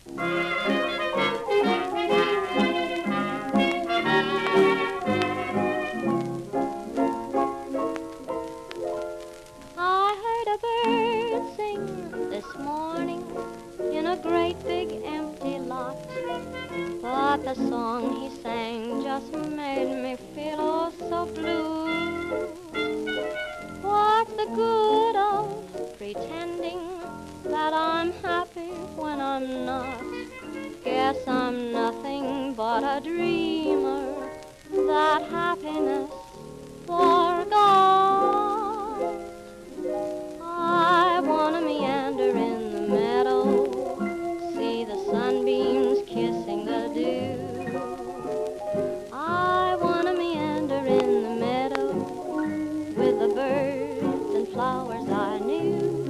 I heard a bird sing this morning in a great big empty lot, but the song he sang just made me feel oh so blue. What's the good of pretending that I'm happy when I'm not? Guess I'm nothing but a dreamer that happiness forgot. I wanna meander in the meadow, see the sunbeams kissing the dew. I wanna meander in the meadow with the birds and flowers I knew.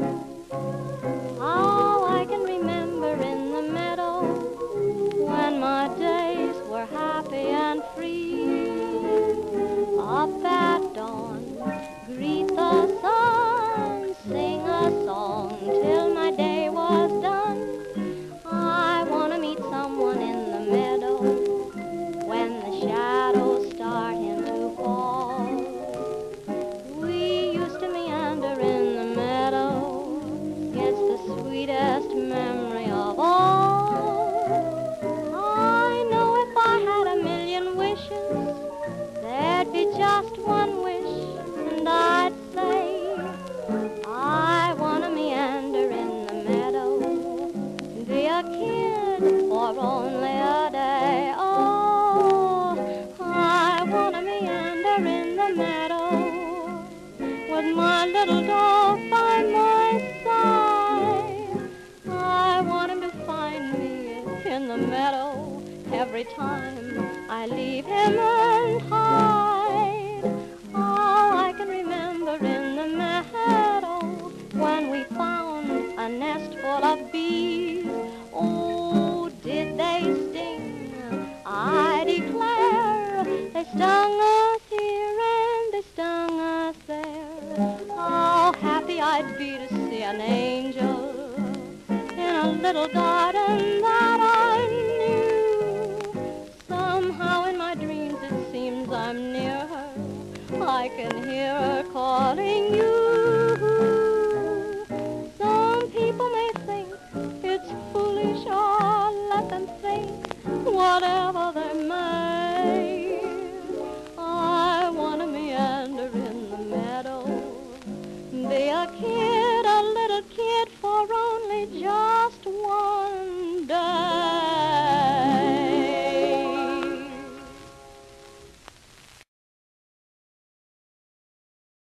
How I can remember in the meadow when my days were happy and free. Up at dawn, greet the sun, sing a song till my day was done. I wanna meet someone in the meadow when the shadows starting to fall. We used to meander in the meadow, it's the sweetest memory of all. I know if I had a million wishes, there'd be just one wish, and I'd say, I wanna meander in the meadow, be a kid for only a day. Oh, I wanna meander in the meadow with my little dog by my side. I want him to find me in the meadow every time I leave him and hide. Oh, I can remember in the meadow when we found a nest full of bees. Oh, did they sting? I declare they stung us here and they stung us there. How happy I'd be to see an angel in a little garden